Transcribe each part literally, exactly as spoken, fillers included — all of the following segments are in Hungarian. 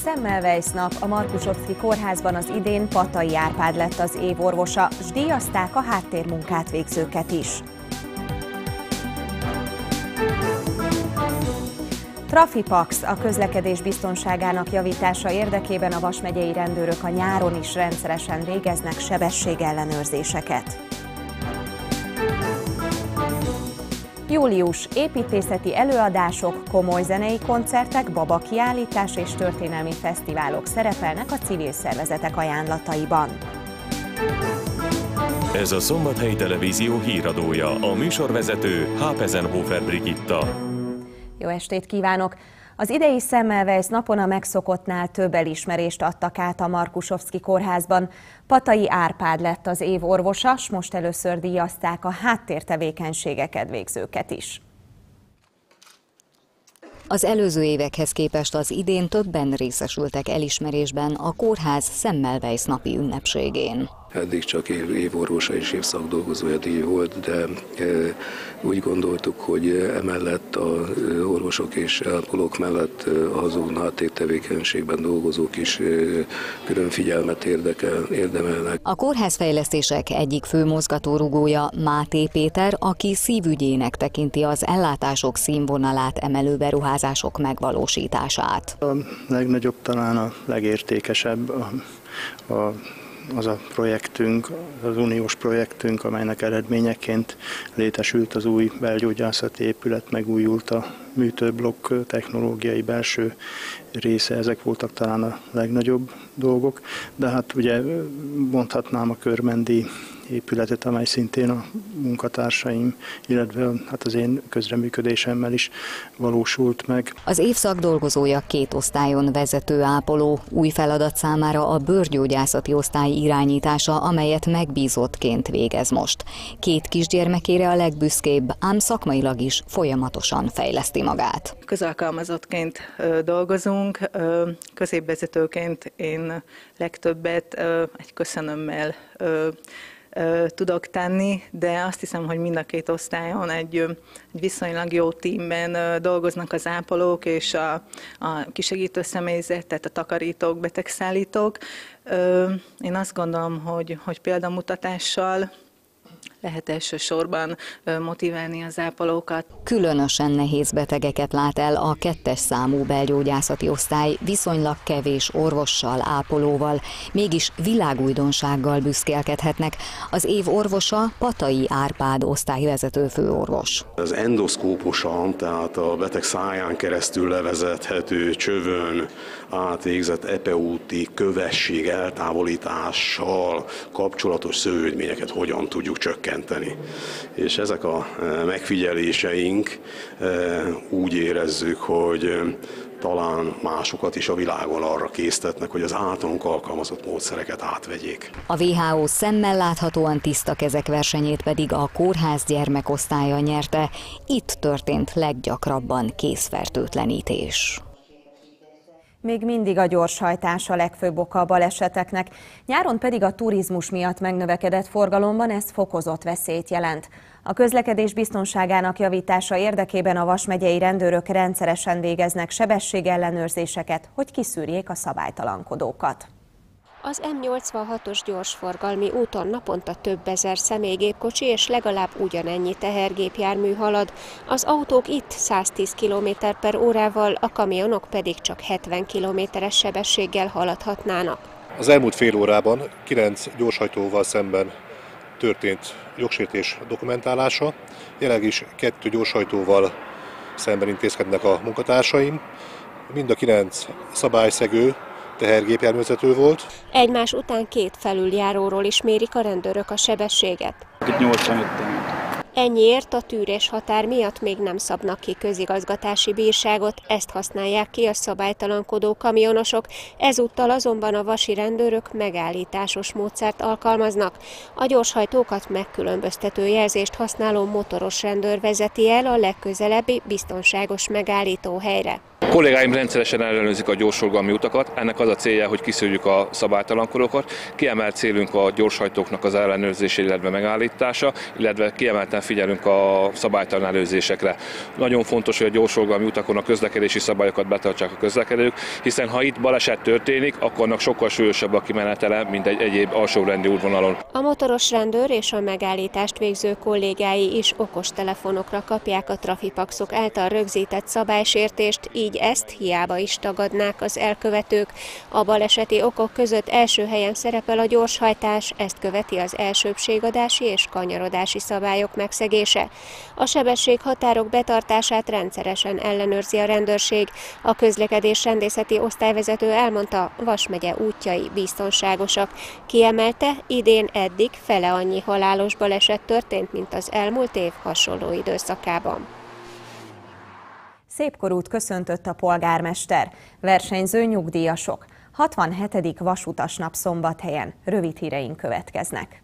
Semmelweis nap a Markusovszki kórházban az idén Patai Árpád lett az év orvosa, s díjazták a háttérmunkát végzőket is. Trafipax, a közlekedés biztonságának javítása érdekében a Vas megyei rendőrök a nyáron is rendszeresen végeznek sebességellenőrzéseket. Július, építészeti előadások, komoly zenei koncertek, babakiállítás és történelmi fesztiválok szerepelnek a civil szervezetek ajánlataiban. Ez a Szombathelyi Televízió híradója, a műsorvezető Hápezenhofer Brigitta. Jó estét kívánok! Az idei Semmelweis napon a megszokottnál több elismerést adtak át a Markusovszki kórházban. Patai Árpád lett az év orvosa, s most először díjazták a háttértevékenységeket végzőket is. Az előző évekhez képest az idén többen részesültek elismerésben a kórház Semmelweis napi ünnepségén. Eddig csak év, évorvosa és évszakdolgozója díj volt, de e, úgy gondoltuk, hogy emellett az orvosok és ápolók mellett azon háttértevékenységben dolgozók is e, külön figyelmet érdekel, érdemelnek. A kórházfejlesztések egyik fő mozgatórugója Máté Péter, aki szívügyének tekinti az ellátások színvonalát emelő beruházások megvalósítását. A legnagyobb, talán a legértékesebb a, a az a projektünk, az uniós projektünk, amelynek eredményeként létesült az új belgyógyászati épület, megújult a műtőblokk technológiai belső része, ezek voltak talán a legnagyobb dolgok, de hát ugye mondhatnám a körmendi épületet, amely szintén a munkatársaim, illetve hát az én közreműködésemmel is valósult meg. Az év szakdolgozója két osztályon vezető ápoló, új feladat számára a bőrgyógyászati osztály irányítása, amelyet megbízottként végez most. Két kisgyermekére a legbüszkébb, ám szakmailag is folyamatosan fejleszti magát. Közalkalmazottként dolgozunk, középvezetőként én legtöbbet egy köszönömmel tudok tenni, de azt hiszem, hogy mind a két osztályon egy, egy viszonylag jó tímben dolgoznak az ápolók és a, a kisegítő személyzet, tehát a takarítók, betegszállítók. Én azt gondolom, hogy, hogy példamutatással lehet elsősorban motiválni az ápolókat. Különösen nehéz betegeket lát el a kettes számú belgyógyászati osztály viszonylag kevés orvossal, ápolóval, mégis világújdonsággal büszkélkedhetnek. Az év orvosa Patai Árpád osztályvezető főorvos. Az endoszkóposan, tehát a beteg száján keresztül levezethető csövön átvégzett epeúti kövesség eltávolítással kapcsolatos szövődményeket hogyan tudjuk csökkenteni. És ezek a megfigyeléseink úgy érezzük, hogy talán másokat is a világon arra késztetnek, hogy az általunk alkalmazott módszereket átvegyék. A vé há ó szemmel láthatóan tiszta kezek versenyét pedig a kórház gyermekosztálya nyerte. Itt történt leggyakrabban kézfertőtlenítés. Még mindig a gyorshajtás a legfőbb oka a baleseteknek, nyáron pedig a turizmus miatt megnövekedett forgalomban ez fokozott veszélyt jelent. A közlekedés biztonságának javítása érdekében a Vas megyei rendőrök rendszeresen végeznek sebességellenőrzéseket, hogy kiszűrjék a szabálytalankodókat. Az M nyolcvanhatos gyorsforgalmi úton naponta több ezer személygépkocsi és legalább ugyanennyi tehergépjármű halad. Az autók itt száztíz kilométer per órával, a kamionok pedig csak hetven kilométeres sebességgel haladhatnának. Az elmúlt fél órában kilenc gyorshajtóval szemben történt jogsértés dokumentálása. Jelenleg is kettő gyorshajtóval szemben intézkednek a munkatársaim. Mind a kilenc szabályszegő tehergépjárművezető volt. Egymás után két felüljáróról is mérik a rendőrök a sebességet. Ennyiért a tűrés határ miatt még nem szabnak ki közigazgatási bírságot, ezt használják ki a szabálytalankodó kamionosok, ezúttal azonban a vasi rendőrök megállításos módszert alkalmaznak. A gyorshajtókat megkülönböztető jelzést használó motoros rendőr vezeti el a legközelebbi biztonságos megállító helyre. A kollégáim rendszeresen ellenőrzik a gyorsforgalmi utakat, ennek az a célja, hogy kiszűrjük a szabálytalankodókat. Kiemelt célunk a gyorshajtóknak az ellenőrzése, illetve megállítása, illetve kiemelten figyelünk a szabálytalan előzésekre. Nagyon fontos, hogy a gyorsforgalmi utakon a közlekedési szabályokat betartsák a közlekedők, hiszen ha itt baleset történik, akkor annak sokkal súlyosabb a kimenetele, mint egy egyéb alsórendi útvonalon. A motoros rendőr és a megállítást végző kollégái is okostelefonokra kapják a trafipaxok által rögzített szabálysértést, így ezt hiába is tagadnák az elkövetők. A baleseti okok között első helyen szerepel a gyorshajtás, ezt követi az elsőbbségadási és kanyarodási szabályok megszegése. A sebességhatárok betartását rendszeresen ellenőrzi a rendőrség. A közlekedésrendészeti osztályvezető elmondta, Vas megye útjai biztonságosak. Kiemelte, idén eddig fele annyi halálos baleset történt, mint az elmúlt év hasonló időszakában. Szépkorút köszöntött a polgármester. Versenyző nyugdíjasok. hatvanhetedik vasutasnap Szombathelyen. Rövid híreink következnek.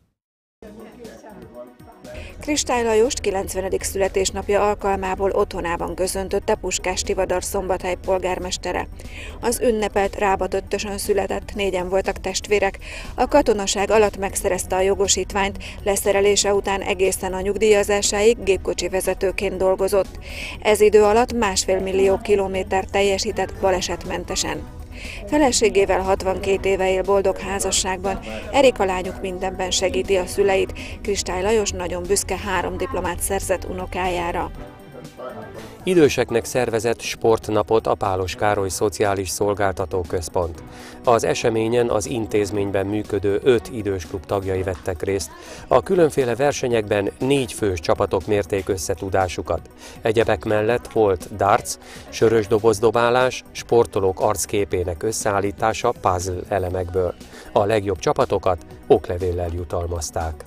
Kristály Lajost kilencvenedik születésnapja alkalmából otthonában köszöntötte Puskás Tivadar Szombathely polgármestere. Az ünnepelt Rába Töttösön született, négyen voltak testvérek. A katonaság alatt megszerezte a jogosítványt, leszerelése után egészen a nyugdíjazásáig gépkocsi vezetőként dolgozott. Ez idő alatt másfél millió kilométer teljesített balesetmentesen. Feleségével hatvankét éve él boldog házasságban, Erika lányuk mindenben segíti a szüleit, Kristály Lajos nagyon büszke három diplomát szerzett unokájára. Időseknek szervezett sportnapot a Pálos Károly Szociális Szolgáltató Központ. Az eseményen az intézményben működő öt idősklub tagjai vettek részt. A különféle versenyekben négy fős csapatok mérték össze tudásukat. Egyebek mellett volt darts, sörös dobozdobálás, sportolók arcképének összeállítása puzzle elemekből. A legjobb csapatokat oklevéllel jutalmazták.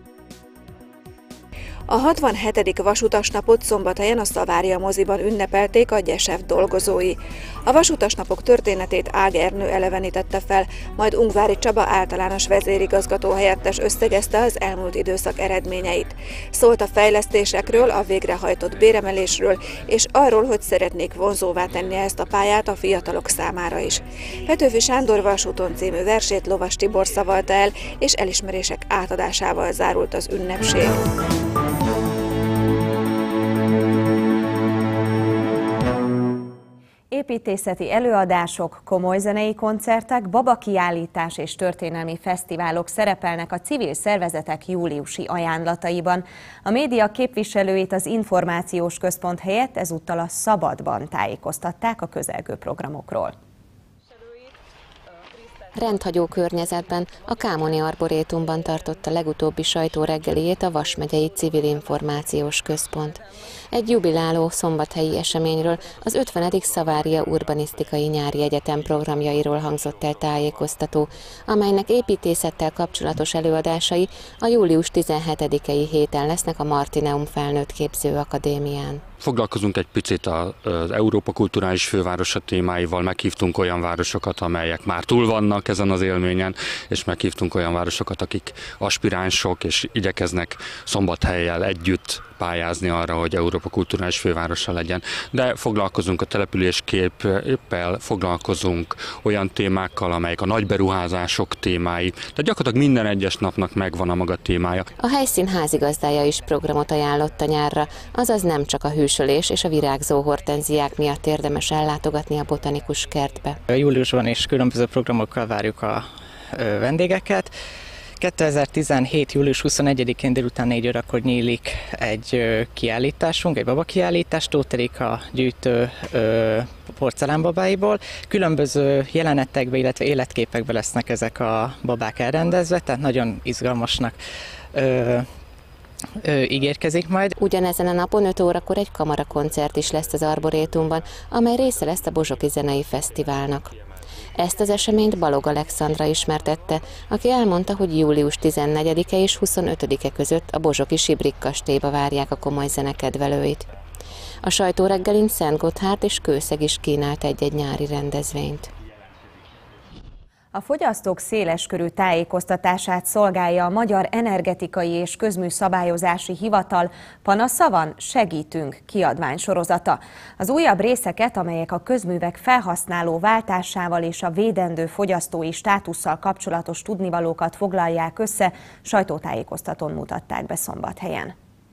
A hatvanhetedik vasutasnapot Szombathelyen a Szavária moziban ünnepelték a Gyesev dolgozói. A vasutasnapok történetét Ág Ernő elevenítette fel, majd Ungvári Csaba általános vezérigazgató helyettes összegezte az elmúlt időszak eredményeit. Szólt a fejlesztésekről, a végrehajtott béremelésről, és arról, hogy szeretnék vonzóvá tenni ezt a pályát a fiatalok számára is. Petőfi Sándor Vasúton című versét Lovas Tibor szavalta el, és elismerések átadásával zárult az ünnepség. Építészeti előadások, komoly zenei koncertek, babakiállítás és történelmi fesztiválok szerepelnek a civil szervezetek júliusi ajánlataiban. A média képviselőit az információs központ helyett ezúttal a Szabadban tájékoztatták a közelgő programokról. Rendhagyó környezetben, a Kámoni Arborétumban tartotta legutóbbi sajtóreggeliét a Vas megyei Civil Információs Központ. Egy jubiláló szombathelyi eseményről, az ötvenedik Szavária Urbanisztikai Nyári Egyetem programjairól hangzott el tájékoztató, amelynek építészettel kapcsolatos előadásai a július tizenhetedikei héten lesznek a Martineum Felnőtt Képző Akadémián. Foglalkozunk egy picit az Európa kulturális fővárosa témáival, meghívtunk olyan városokat, amelyek már túl vannak ezen az élményen, és meghívtunk olyan városokat, akik aspiránsok, és igyekeznek Szombathellyel együtt pályázni arra, hogy Európa kulturális fővárosa legyen. De foglalkozunk a településképpel, foglalkozunk olyan témákkal, amelyek a nagyberuházások témái, de gyakorlatilag minden egyes napnak megvan a maga témája. A helyszín házigazdája is programot ajánlott a nyárra, azaz nem csak a hűsölés és a virágzó hortenziák miatt érdemes ellátogatni a botanikus kertbe. Júliusban is különböző programokkal várjuk a vendégeket. kétezer-tizenhét. július huszonegyedikén délután négy órakor nyílik egy kiállításunk, egy babakiállítás, Tóth Erika gyűjtő porcelánbabáiból. Különböző jelenetekbe, illetve életképekbe lesznek ezek a babák elrendezve, tehát nagyon izgalmasnak ö, ö, ígérkezik majd. Ugyanezen a napon öt órakor egy kamarakoncert is lesz az Arborétumban, amely része lesz a Bozsoki Zenei Fesztiválnak. Ezt az eseményt Balog Alexandra ismertette, aki elmondta, hogy július tizennegyedike és huszonötödike között a Bozsoki Sibrik kastélyba várják a komoly zenekedvelőit. A sajtóreggelin Szent Gotthárd és Kőszeg is kínált egy-egy nyári rendezvényt. A fogyasztók széleskörű tájékoztatását szolgálja a Magyar Energetikai és Közműszabályozási Hivatal Panasza van, segítünk kiadványsorozata. Az újabb részeket, amelyek a közművek felhasználó váltásával és a védendő fogyasztói státusszal kapcsolatos tudnivalókat foglalják össze, sajtótájékoztatón mutatták be Szombathelyen.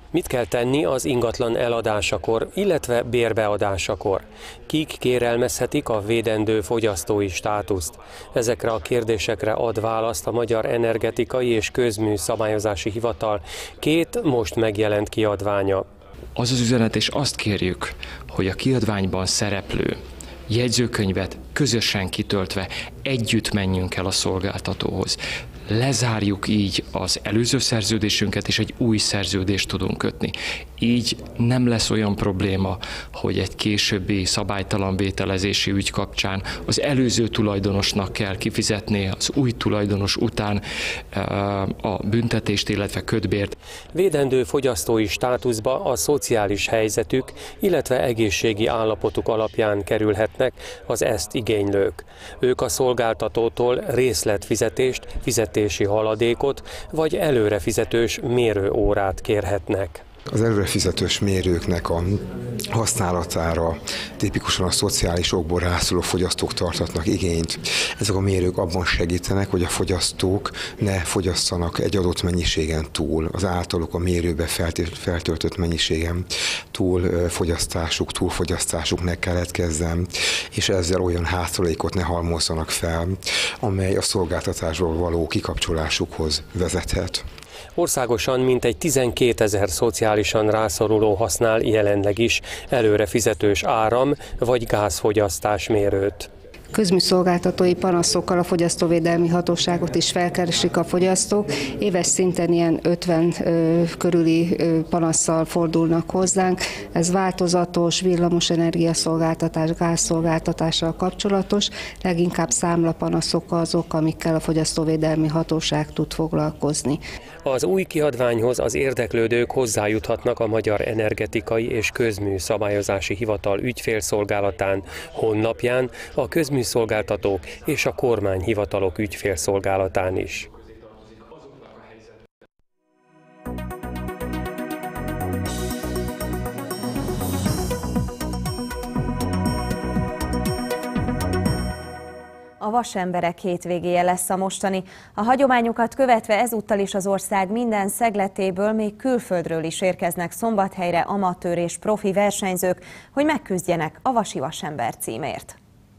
Mit kell tenni az ingatlan eladásakor, illetve bérbeadásakor? Kik kérelmezhetik a védendő fogyasztói státuszt? Ezekre a kérdésekre ad választ a Magyar Energetikai és Közmű Szabályozási Hivatal két most megjelent kiadványa. Az az üzenet, és azt kérjük, hogy a kiadványban szereplő jegyzőkönyvet közösen kitöltve együtt menjünk el a szolgáltatóhoz. Lezárjuk így az előző szerződésünket, és egy új szerződést tudunk kötni. Így nem lesz olyan probléma, hogy egy későbbi szabálytalan vételezési ügy kapcsán az előző tulajdonosnak kell kifizetni az új tulajdonos után a büntetést, illetve kötbért. Védendő fogyasztói státuszba a szociális helyzetük, illetve egészségi állapotuk alapján kerülhetnek az ezt igénylők. Ők a szolgáltatótól részletfizetést, fizetési haladékot vagy előrefizetős mérőórát kérhetnek. Az előrefizetős mérőknek a használatára tipikusan a szociális okból rászoruló fogyasztók tartatnak igényt. Ezek a mérők abban segítenek, hogy a fogyasztók ne fogyasszanak egy adott mennyiségen túl, az általuk a mérőbe feltöltött mennyiségen túl fogyasztásuk, túlfogyasztásuk ne keletkezzen, és ezzel olyan hátralékot ne halmozzanak fel, amely a szolgáltatásról való kikapcsolásukhoz vezethet. Országosan mintegy tizenkétezer szociálisan rászoruló használ jelenleg is előre fizetős áram- vagy gázfogyasztás mérőt. Közműszolgáltatói panaszokkal a fogyasztóvédelmi hatóságot is felkeresik a fogyasztók. Éves szinten ilyen ötven ö, körüli ö, panasszal fordulnak hozzánk. Ez változatos, villamosenergia szolgáltatás, gázszolgáltatással kapcsolatos. Leginkább számlapanaszok azok, amikkel a fogyasztóvédelmi hatóság tud foglalkozni. Az új kiadványhoz az érdeklődők hozzájuthatnak a Magyar Energetikai és Közmű Szabályozási Hivatal ügyfélszolgálatán, honlapján, a közműszolgáltatók és a kormányhivatalok ügyfélszolgálatán is. A vasemberek hétvégéje lesz a mostani. A hagyományokat követve ezúttal is az ország minden szegletéből, még külföldről is érkeznek Szombathelyre amatőr és profi versenyzők, hogy megküzdjenek a Vasi Vasember címért.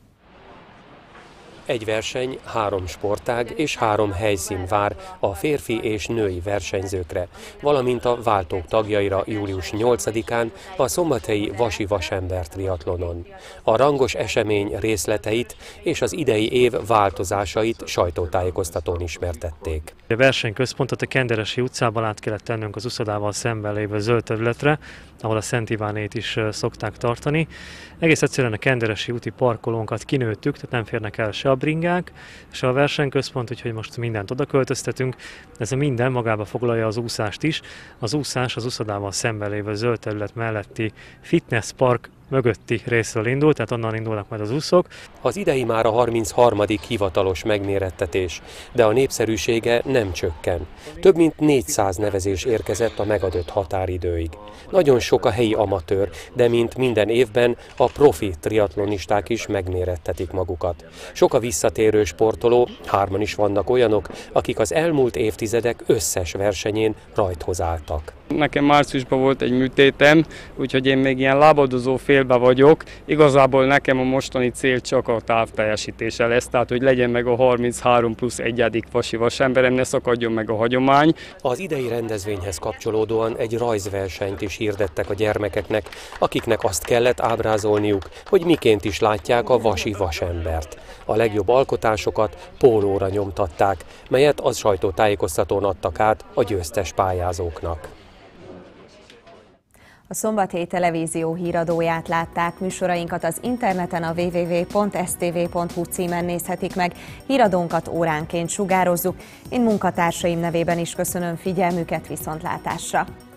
Egy verseny, három sportág és három helyszín vár a férfi és női versenyzőkre, valamint a váltók tagjaira július nyolcadikán a szombathelyi Vasi Vasember triatlonon. A rangos esemény részleteit és az idei év változásait sajtótájékoztatón ismertették. A versenyközpontot a Kenderesi utcában át kellett tennünk az uszodával szemben lévő zöld területre, ahol a Szent Ivánét is szokták tartani. Egész egyszerűen a Kenderesi úti parkolónkat kinőttük, tehát nem férnek el se a bringák, se a versenyközpont, úgyhogy most mindent oda költöztetünk. Ez a minden magába foglalja az úszást is. Az úszás az uszodával szemben lévő zöld terület melletti fitness park mögötti részről indul, tehát onnan indulnak majd az úszók. Az idei már a harmincharmadik hivatalos megmérettetés, de a népszerűsége nem csökken. Több mint négyszáz nevezés érkezett a megadott határidőig. Nagyon sok a helyi amatőr, de mint minden évben a profi triatlonisták is megmérettetik magukat. Sok a visszatérő sportoló, hárman is vannak olyanok, akik az elmúlt évtizedek összes versenyén rajthoz álltak. Nekem márciusban volt egy műtétem, úgyhogy én még ilyen lábadozó félbe vagyok. Igazából nekem a mostani cél csak a távteljesítése lesz, tehát hogy legyen meg a harminchárom plusz egyedik Vasi Vasemberem, ne szakadjon meg a hagyomány. Az idei rendezvényhez kapcsolódóan egy rajzversenyt is hirdettek a gyermekeknek, akiknek azt kellett ábrázolniuk, hogy miként is látják a Vasi Vasembert. A legjobb alkotásokat pólóra nyomtatták, melyet az sajtótájékoztatón adtak át a győztes pályázóknak. A Szombathelyi Televízió híradóját látták, műsorainkat az interneten a double-u double-u double-u pont s t v pont h u címen nézhetik meg, híradónkat óránként sugározzuk. Én munkatársaim nevében is köszönöm figyelmüket, viszontlátásra!